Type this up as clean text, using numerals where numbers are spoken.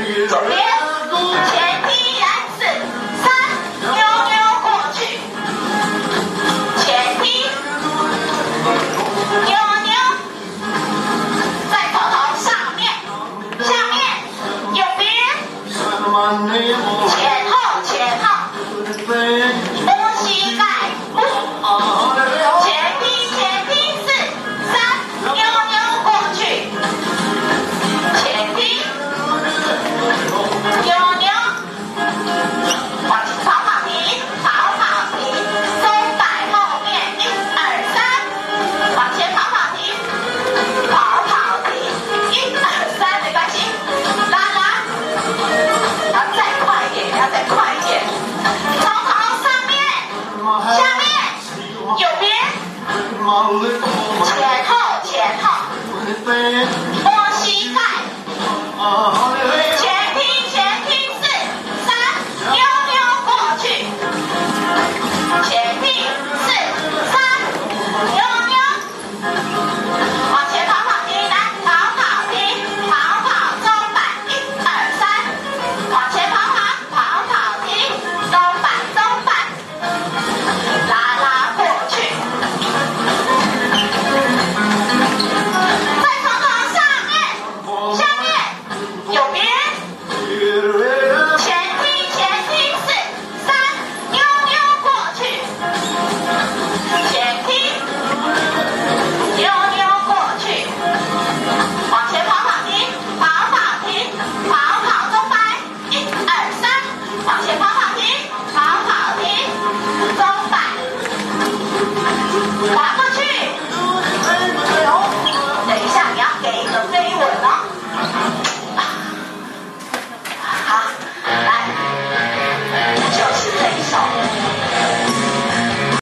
左边前踢来4、3，扭扭过去，前踢，扭扭，再头头上面，下面，右边，前后前后，摸膝盖，前踢前踢4、3，扭扭过去，前踢。扭扭，往前跑跑停，跑跑停，松摆后面1、2、3，往前跑跑停，跑跑停，1、2、3，没关系，拉拉，要再快一点，要再快一点，头头上面，下面，右边，前后前后。